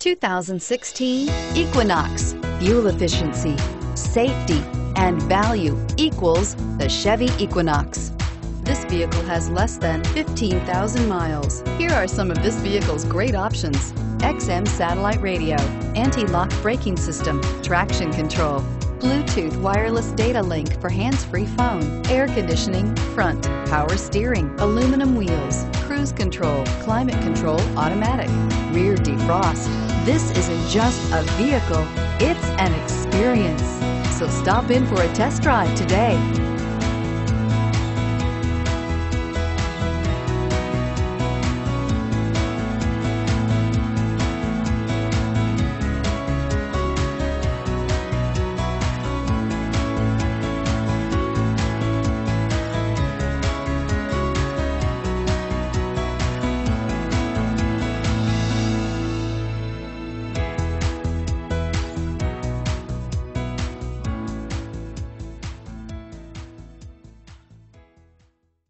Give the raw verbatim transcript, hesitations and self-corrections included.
two thousand sixteen Equinox. Fuel efficiency, safety, and value equals the Chevy Equinox. This vehicle has less than fifteen thousand miles. Here are some of this vehicle's great options: X M satellite radio, anti-lock braking system, traction control, Bluetooth wireless data link for hands-free phone, air conditioning, front, power steering, aluminum wheels, cruise control, climate control automatic, rear defrost. This isn't just a vehicle, it's an experience. So stop in for a test drive today.